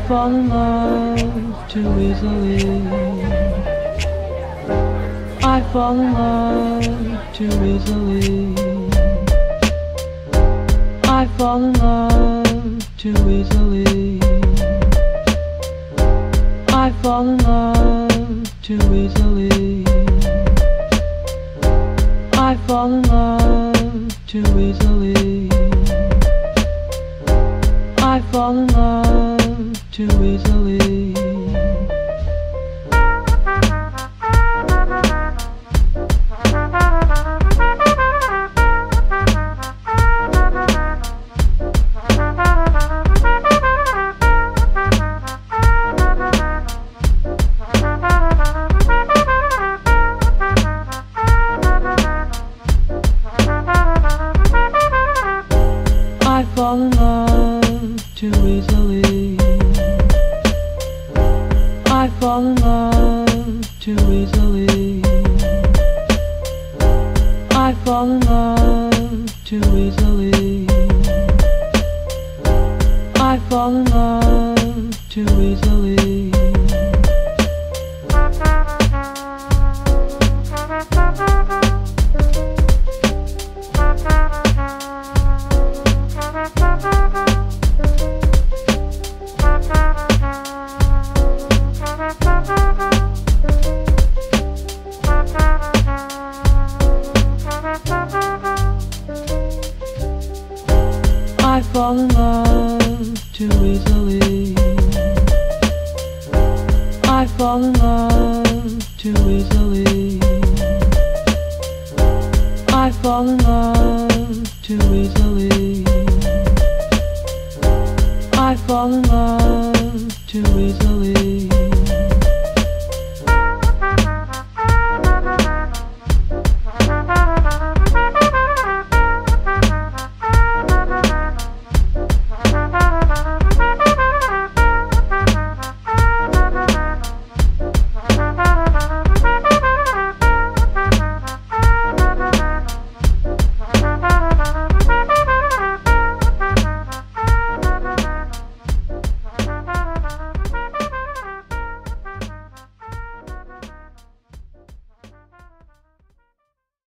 fall in love too easily. I fall in love too easily. I fall in love too easily. I fall in love too easily. I fall in love too easily. I fall in love too easily. I fall in love too easily. I fall in love too easily. I fall in love too easily. I fall in love too easily. I fall in love too easily. I fall in love too easily. I fall in love too easily. I fall in love too easily.